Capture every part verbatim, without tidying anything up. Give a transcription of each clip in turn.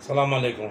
सलाम अलैकुम।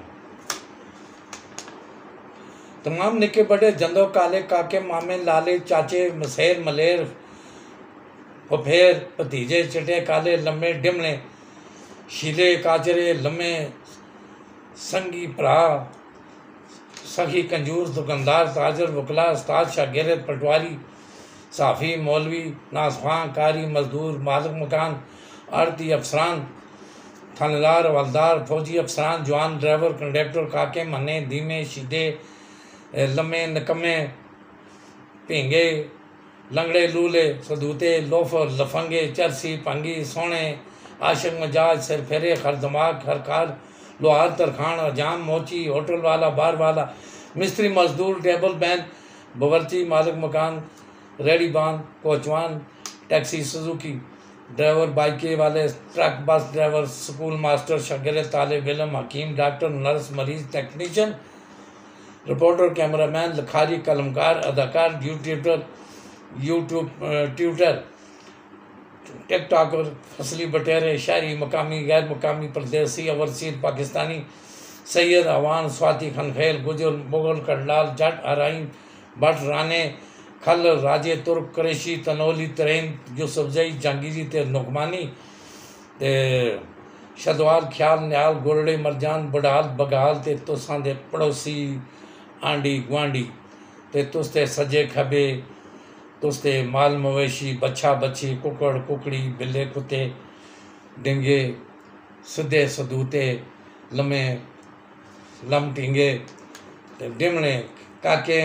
तमाम निके बड़े जंदो काले काके मामे लाले चाचे मसेर मलेर फफेर भतीजे चिटे काले लम्मे डिमने शीले काजरे लम्मे संगी भरा सखी कंजूर दुकानदार ताजर वकला उस्ताद शागिर्द पटवारी साफ़ी मौलवी नासफां कारी मजदूर मालिक मकान आड़ती अफसरान थानेदार हवलदार फौजी अफसरान जवान ड्राइवर कंडक्टर काके मन्ने धीमे शीदे लम्मे नकम्मे भींगे लंगड़े लूले सदूते लोफर लफंगे चरसी पंगी सोने आशिक मजाज सिर फेरे खर दिमाग खरकार लोहार तरखान अजाम मोची होटल वाला बार वाला मिस्त्री मजदूर टेबल बैन बवर्ची मालिक मकान रेडी बान कोचवान टैक्सी सुजुकी ड्राइवर बाइके वाले truck bus driver school master शागिर्द तालिब इल्म हकीम डॉक्टर नर्स मरीज टेक्नीशियन रिपोर्टर कैमरामैन लिखारी कलमकार अदाकार यूट्यूबर यूट्यूब ट्यूटर टिकटॉकर फसली बटेरे शहरी मकामी गैर मकामी परदेसी अवरसी पाकिस्तानी सैयद अवान स्वाति खनखेल गुजर मुगल कड़लाल जट अराइन भट राने खल राजे तुर्क करेशी तनोली तरेन यूसुफजई जहांगीरी ते नुकमानी ते शदवाल ख्याल न्याल गोरड़े मरजान बड़ाल बगाल ते तुसां दे पड़ोसी आंडी गुआंढी ते तुस ते सज्जे खबे तुस ते माल मवेशी बच्छा बच्छी कुकड़ कुकड़ी बिल्ले कुत्ते डिंगे सिद्धे सदूते लम्हे लम टिंगे ते डिमणे काके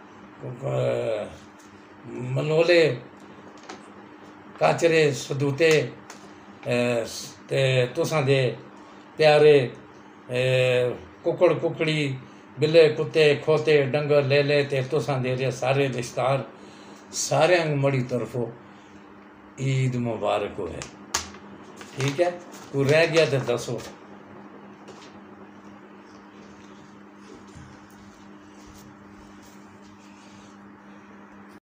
मनोले काचरे सदूते ते तुसां दे प्यारे कुकड़ कुकड़ी बिल्ले कुत्ते खोते डंगर ले ले ते तुसां दे सारे रिश्तेदार सारे मड़ी तरफों ईद मुबारक हो है। ठीक है, कोई रह गया तो दसो।